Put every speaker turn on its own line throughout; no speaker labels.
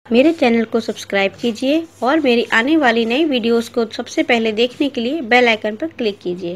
मेरे चैनल को सब्सक्राइब कीजिए और मेरी आने वाली नई वीडियोस को सबसे पहले देखने के लिए बेल आइकन पर क्लिक कीजिए।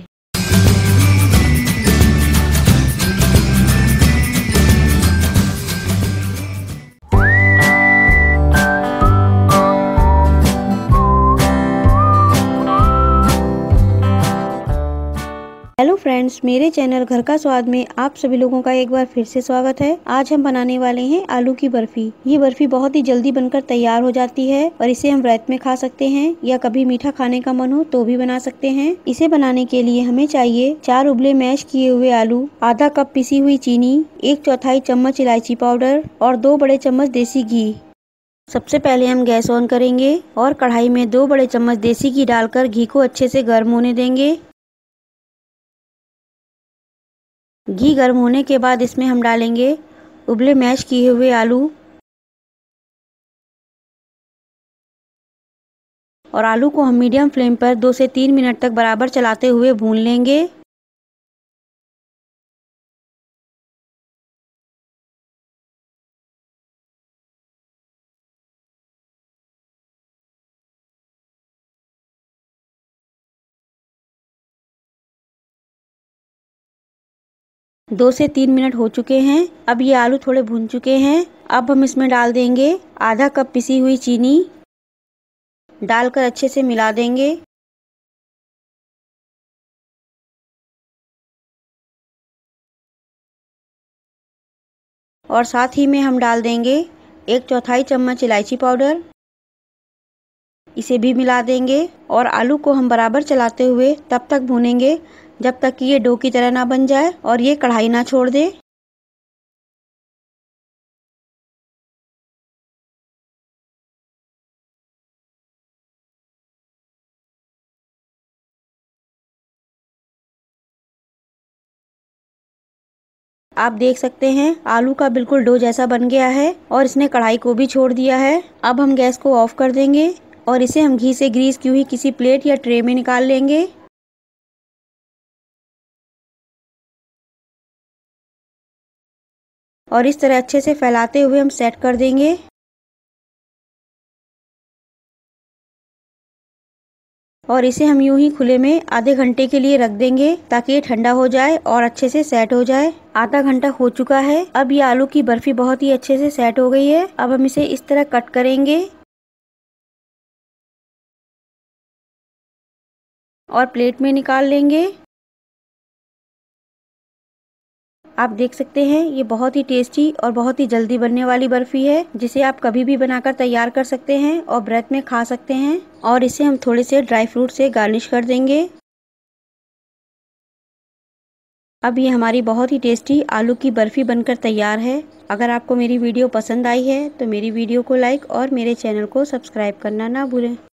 हेलो फ्रेंड्स, मेरे चैनल घर का स्वाद में आप सभी लोगों का एक बार फिर से स्वागत है। आज हम बनाने वाले हैं आलू की बर्फी। ये बर्फी बहुत ही जल्दी बनकर तैयार हो जाती है और इसे हम रात में खा सकते हैं या कभी मीठा खाने का मन हो तो भी बना सकते हैं। इसे बनाने के लिए हमें चाहिए 4 उबले मैश किए हुए आलू, आधा कप पिसी हुई चीनी, 1/4 चम्मच इलायची पाउडर और 2 बड़े चम्मच देसी घी। सबसे पहले हम गैस ऑन करेंगे और कढ़ाई में 2 बड़े चम्मच देसी घी डालकर घी को अच्छे से गर्म होने देंगे। घी गर्म होने के बाद इसमें हम डालेंगे उबले मैश किए हुए आलू और आलू को हम मीडियम फ्लेम पर 2 से 3 मिनट तक बराबर चलाते हुए भून लेंगे। दो से 3 मिनट हो चुके हैं। अब ये आलू थोड़े भून चुके हैं। अब हम इसमें डाल देंगे आधा कप पिसी हुई चीनी, डालकर अच्छे से मिला देंगे। और साथ ही में हम डाल देंगे 1/4 चम्मच इलायची पाउडर। इसे भी मिला देंगे और आलू को हम बराबर चलाते हुए तब तक भूनेंगे जब तक कि ये डो की तरह ना बन जाए और ये कढ़ाई ना छोड़ दे। आप देख सकते हैं आलू का बिल्कुल डो जैसा बन गया है और इसने कढ़ाई को भी छोड़ दिया है। अब हम गैस को ऑफ कर देंगे और इसे हम घी से ग्रीस की हुई किसी प्लेट या ट्रे में निकाल लेंगे। और इस तरह अच्छे से फैलाते हुए हम सेट कर देंगे। और इसे हम यूं ही खुले में आधे घंटे के लिए रख देंगे ताकि ये ठंडा हो जाए और अच्छे से सेट हो जाए। आधा घंटा हो चुका है। अब ये आलू की बर्फी बहुत ही अच्छे से सेट हो गई है। अब हम इसे इस तरह कट करेंगे और प्लेट में निकाल लेंगे। आप देख सकते हैं ये बहुत ही टेस्टी और बहुत ही जल्दी बनने वाली बर्फी है, जिसे आप कभी भी बनाकर तैयार कर सकते हैं और व्रत में खा सकते हैं। और इसे हम थोड़े से ड्राई फ्रूट से गार्निश कर देंगे। अब ये हमारी बहुत ही टेस्टी आलू की बर्फी बनकर तैयार है। अगर आपको मेरी वीडियो पसंद आई है तो मेरी वीडियो को लाइक और मेरे चैनल को सब्सक्राइब करना ना भूलें।